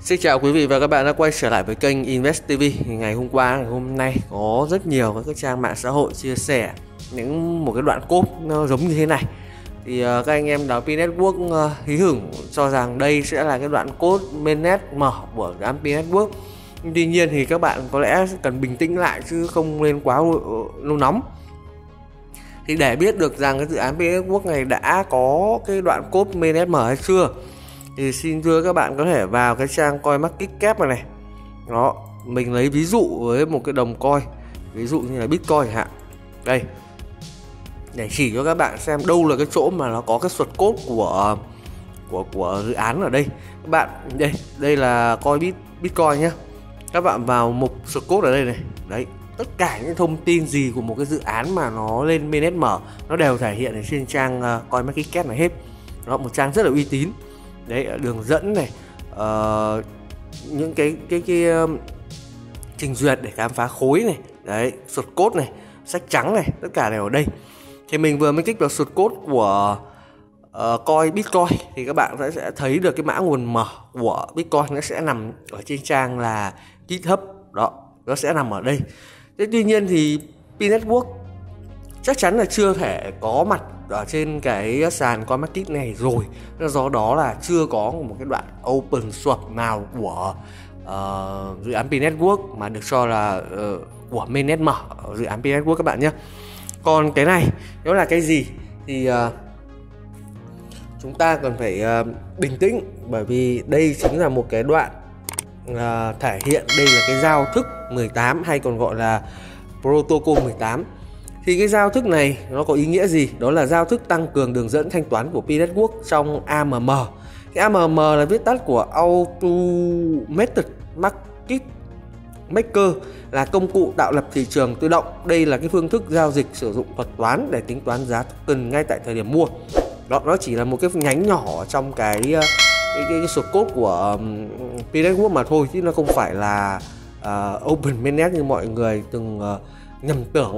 Xin chào quý vị và các bạn đã quay trở lại với kênh Invest TV. Ngày hôm nay có rất nhiều các trang mạng xã hội chia sẻ một cái đoạn code nó giống như thế này. Thì các anh em đào P Network hí hửng cho rằng đây sẽ là cái đoạn code mainnet mở của cái P Network. Tuy nhiên thì các bạn có lẽ cần bình tĩnh lại chứ không nên quá nôn nóng. Thì để biết được rằng cái dự án P Network này đã có cái đoạn code mainnet mở hay chưa, thì xin thưa các bạn có thể vào cái trang CoinMarketCap này. Đó, mình lấy ví dụ với một cái đồng coin, ví dụ như là Bitcoin chẳng hạn. Đây, để chỉ cho các bạn xem đâu là cái chỗ mà nó có cái source code của dự án ở đây. Các bạn đây là coin Bitcoin nhé. Các bạn vào mục source code ở đây này. Đấy, tất cả những thông tin gì của một cái dự án mà nó lên mainnet mở nó đều thể hiện ở trên trang CoinMarketCap này hết. Đó, một trang rất là uy tín. Đấy, đường dẫn này, những cái trình duyệt để khám phá khối này, đấy, source code này, sách trắng này, tất cả đều ở đây. Thì mình vừa mới kích vào source code của coin Bitcoin thì các bạn sẽ thấy được cái mã nguồn mở của Bitcoin nó sẽ nằm ở trên trang là GitHub. Đó, nó sẽ nằm ở đây. Thế tuy nhiên thì P Network chắc chắn là chưa thể có mặt ở trên cái sàn CoinMarket này rồi, do đó là chưa có một cái đoạn open source nào của dự án P Network mà được cho là của mainnet mở ở dự án P Network các bạn nhé. Còn cái này đó là cái gì thì chúng ta cần phải bình tĩnh, bởi vì đây chính là một cái đoạn thể hiện đây là cái giao thức 18 hay còn gọi là protocol 18. Thì cái giao thức này nó có ý nghĩa gì? Đó là giao thức tăng cường đường dẫn thanh toán của P Network trong AMM. Cái AMM là viết tắt của Automated Market Maker, là công cụ tạo lập thị trường tự động. Đây là cái phương thức giao dịch sử dụng thuật toán để tính toán giá token ngay tại thời điểm mua. Đó, nó chỉ là một cái nhánh nhỏ trong cái source code của P Network mà thôi, chứ nó không phải là open mainnet như mọi người từng nhầm tưởng.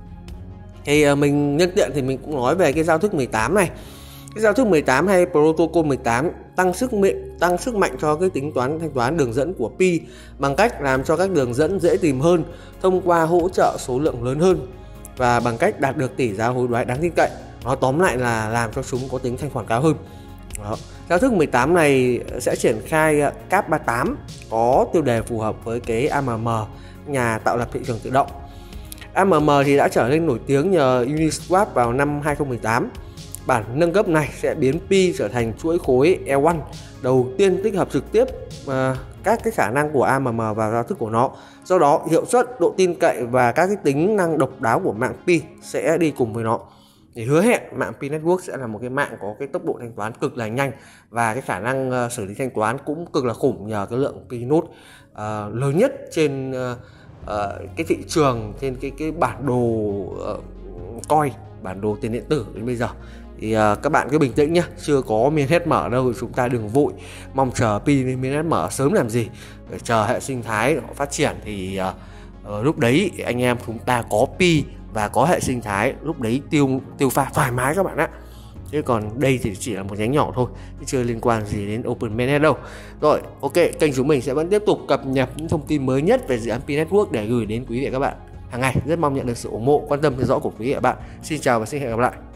Thì mình nhân tiện thì mình cũng nói về cái giao thức 18 này. Cái giao thức 18 hay protocol 18 tăng sức mạnh cho cái tính toán thanh toán đường dẫn của Pi bằng cách làm cho các đường dẫn dễ tìm hơn thông qua hỗ trợ số lượng lớn hơn và bằng cách đạt được tỷ giá hối đoái đáng tin cậy. Nó tóm lại là làm cho chúng có tính thanh khoản cao hơn. Đó. Giao thức 18 này sẽ triển khai CAP 38 có tiêu đề phù hợp với cái AMM, nhà tạo lập thị trường tự động. AMM thì đã trở nên nổi tiếng nhờ Uniswap vào năm 2018. Bản nâng cấp này sẽ biến Pi trở thành chuỗi khối L1 đầu tiên tích hợp trực tiếp các cái khả năng của AMM vào giao thức của nó. Do đó, hiệu suất, độ tin cậy và các cái tính năng độc đáo của mạng Pi sẽ đi cùng với nó. Thì hứa hẹn mạng P Network sẽ là một cái mạng có cái tốc độ thanh toán cực là nhanh và cái khả năng xử lý thanh toán cũng cực là khủng nhờ cái lượng P node lớn nhất trên cái thị trường, trên cái bản đồ coin, bản đồ tiền điện tử đến bây giờ. Thì các bạn cứ bình tĩnh nhé, chưa có mainnet mở đâu chúng ta đừng vội mong chờ P mainnet mở sớm làm gì, để chờ hệ sinh thái phát triển thì lúc đấy anh em chúng ta có P và có hệ sinh thái, lúc đấy tiêu pha thoải mái các bạn ạ. Chứ còn đây thì chỉ là một nhánh nhỏ thôi, chứ chưa liên quan gì đến open mainnet đâu. Rồi, ok, kênh chúng mình sẽ vẫn tiếp tục cập nhật những thông tin mới nhất về dự án P Network để gửi đến quý vị và các bạn hàng ngày. Rất mong nhận được sự ủng hộ, quan tâm theo dõi của quý vị và các bạn. Xin chào và xin hẹn gặp lại.